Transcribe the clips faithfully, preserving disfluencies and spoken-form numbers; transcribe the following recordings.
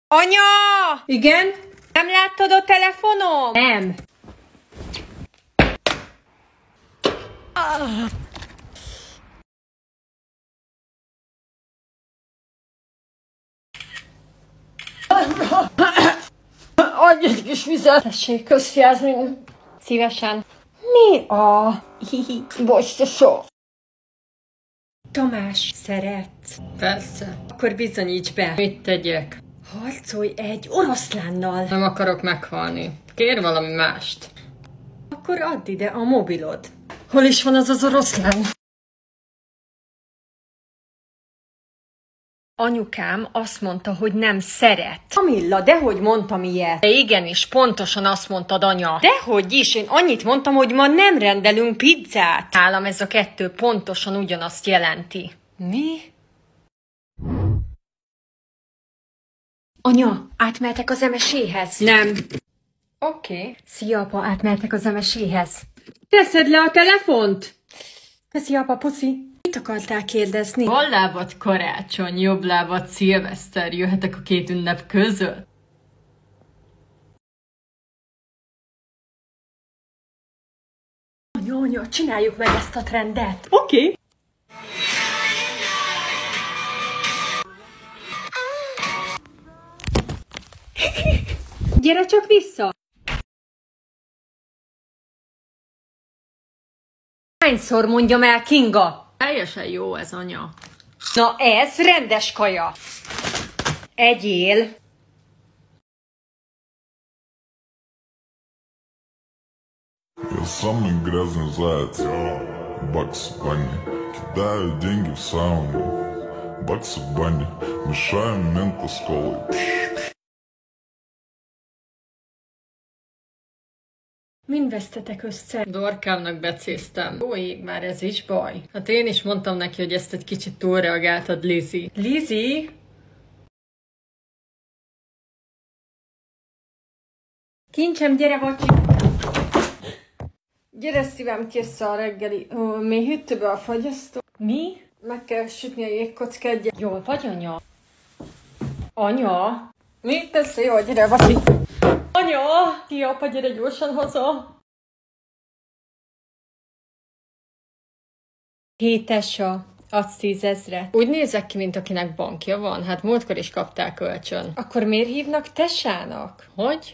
Anya! Igen? Nem láttad a telefonom? Nem. Ah. Adj egy kis vizet. Tessék, közfiázni. Szívesen. Mi a... Hihi. Bocs, tesó. Tamás, szeretsz? Persze. Akkor bizonyíts be. Mit tegyek? Harcolj egy oroszlánnal. Nem akarok meghalni. Kér valami mást. Akkor add ide a mobilod. Hol is van az az oroszlán? Anyukám azt mondta, hogy nem szeret. Kamilla, dehogy mondtam ilyet. De igenis, pontosan azt mondtad, anya. Dehogy is, én annyit mondtam, hogy ma nem rendelünk pizzát. Nálam ez a kettő pontosan ugyanazt jelenti. Mi? Anya, átmehetek az emeséhez? Nem. Oké. Okay. Szia, apa, átmehetek az emeséhez. Teszed le a telefont? Köszi, apa, puszi. Mit akartál kérdezni? Bal lábad karácsony, jobb lábad szilveszter, jöhetek a két ünnep között? Anya, anya, csináljuk meg ezt a trendet. Oké. Okay. Gyere csak vissza! Hányszor mondjam el, Kinga? Teljesen jó ez, anya. Na ez rendes kaja. Egyél. Я самый грязный заяц, Бакс Банни. Кидаю деньги в сауну, Бакс Банни. Мешаем мента с колой. Mind vesztetek össze? Dorkámnak becéztem. Ó, ég, már ez is baj. Hát én is mondtam neki, hogy ezt egy kicsit túlreagáltad, Lizzy. Lizzy? Kincsem, gyere, vacsi! Gyere, szívem, kész a reggeli. Ó, mi hűtőbe a fagyasztó? Mi? Meg kell sütni a jégkockát. Jól vagy, anya? Anya? Mit tesz? Jó, gyere, vacsi! Anya! Ti, apa, gyere gyorsan haza! Hétesa, adsz tízezret. Úgy nézek ki, mint akinek bankja van. Hát múltkor is kapták kölcsön. Akkor miért hívnak tesának? Hogy?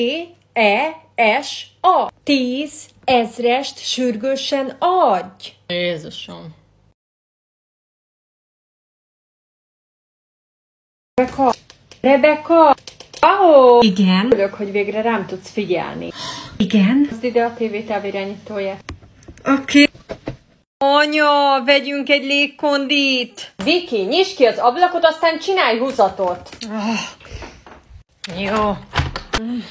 T-E-S-A. Tíz ezrest sürgősen adj! Jézusom. Rebeka! Rebeka! Ahó! Igen? Örülök, hogy végre rám tudsz figyelni. Igen? Hozd ide a tévé távirányítóját. Oké. Okay. Anya, vegyünk egy légkondit! Viki, nyisd ki az ablakot, aztán csinálj húzatot! Oh. Jó. Mm.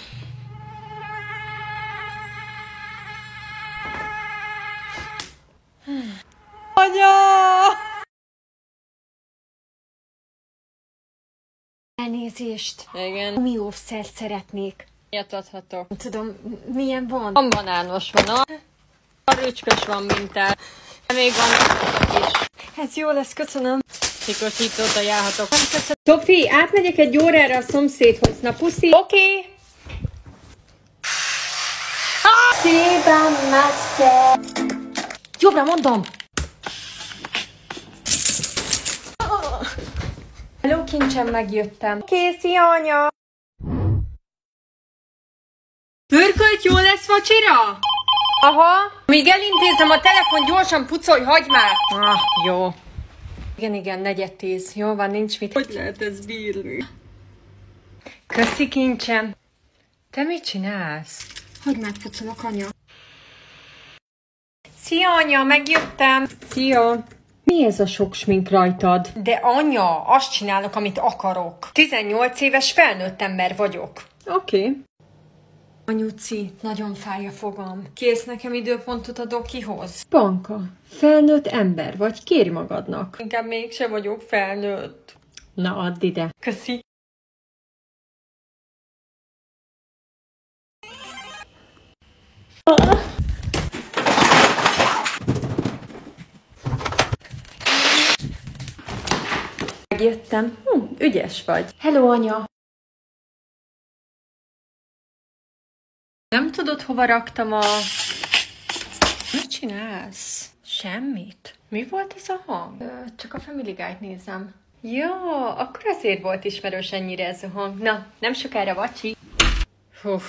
Anya! Elnézést. Igen. Mi óvszert szeretnék. Ilyet adhatok. Tudom, milyen van? Van banános van, a... a rücskös van mintál. Még van is. Ez jó lesz, köszönöm. Sikosítót ajánlhatok. Tofi, átmegyek egy órára a szomszédhoz. Na, puszi. Oké. Okay. Szépen messze. Jobbra mondom. Hello, kincsem, megjöttem. Készi, anya. Pörkölt, jó lesz vacsira? Aha. Míg elintézem a telefon, gyorsan pucolj, hagyd már. Ah, jó. Igen, igen, negyed tíz. Jó van, nincs mit. Hogy lehet ez bírni? Köszi, kincsem. Te mit csinálsz? Hogy megpucolok, anya. Szia, anya, megjöttem. Szia. Mi ez a sok smink rajtad? De anya, azt csinálok, amit akarok. tizennyolc éves felnőtt ember vagyok. Oké. Okay. Anyuci, nagyon fáj a fogam. Kész nekem időpontot a dokihoz? Banka, felnőtt ember vagy, kérj magadnak. Inkább mégse vagyok felnőtt. Na, add ide. Köszi. Ah. Megjöttem. Hm, ügyes vagy. Hello, anya. Nem tudod, hova raktam a... Mit csinálsz? Semmit. Mi volt ez a hang? Ö, csak a Family Guy-t nézem. Ja, akkor azért volt ismerős ennyire ez a hang. Na, nem sokára vacsi. Hú.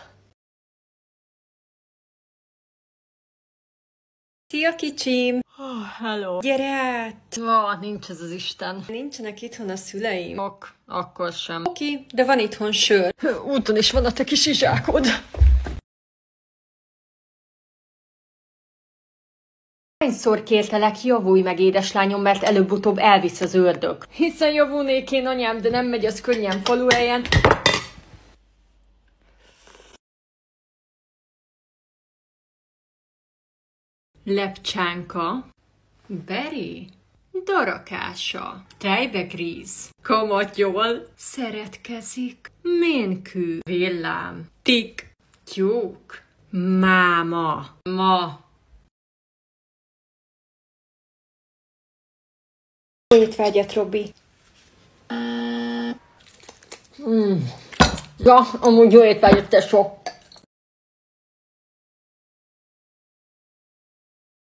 Szia, kicsim! Oh, hello. Gyere át! Oh, nincs ez az Isten. Nincsenek itthon a szüleim. Ok, akkor sem. Oké, de van itthon sör. Úton is van a te kis izsákod. Hányszor kértelek, javulj meg, édeslányom, mert előbb-utóbb elvisz az ördög. Hiszen javulnék én, anyám, de nem megy az könnyen faluhelyen. Lepcsánka, beri, darakása, tejbegríz, kamatyol, szeretkezik, ménkű, villám, tik, tyúk, máma, ma. Jó étvágyat, Robi! Mm. Ja, amúgy jó étvágyat, te sok.